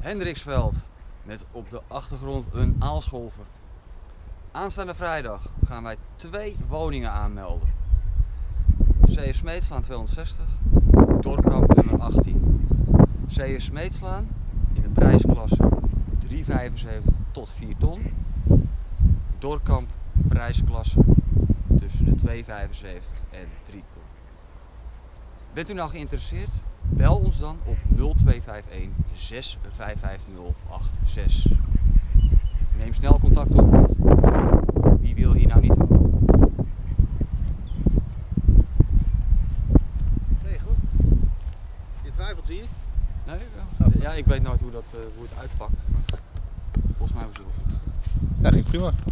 Hendriksveld met op de achtergrond een aalscholver. Aanstaande vrijdag gaan wij 2 woningen aanmelden. C.F. Smeetslaan 260, Dorkamp nummer 18. C.F. Smeetslaan in de prijsklasse 3,75 tot 4 ton. Dorkamp prijsklasse tussen de 2,75 en 3 ton. Bent u nou geïnteresseerd? Bel ons dan op 0251 655086. Neem snel contact op, want wie wil hier nou niet wonen? Nee, goed. Je twijfelt, zie je? Nee, ja, ik weet nooit hoe het uitpakt, maar volgens mij was het wel. Ja, ging prima.